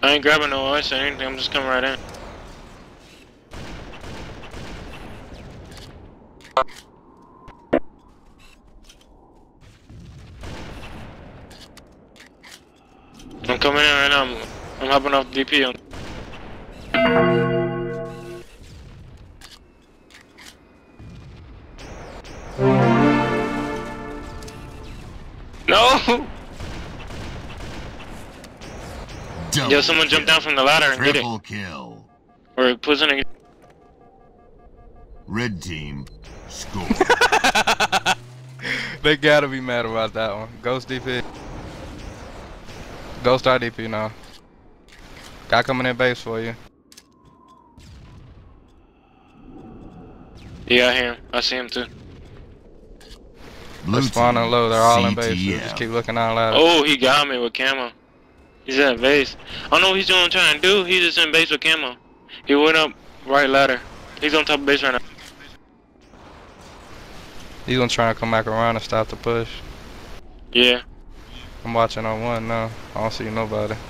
I ain't grabbing no ice or anything, I'm just coming right in. I'm coming in right now, I'm hopping off DP on. No! Yo, someone jumped down from the ladder and get it. Triple kill. Or pushing it. Red team score. They gotta be mad about that one. Ghost DP. Ghost RDP now. Guy coming in base for you. Yeah, I hear him. I see him too. They're spawning low. They're all in base. So just keep looking out ladder. Oh, he got me with camo. He's at base. I don't know what he's doing trying to do. He's just in base with camo. He went up right ladder. He's on top of base right now. He's gonna try to come back around and stop the push. Yeah. I'm watching on one now. I don't see nobody.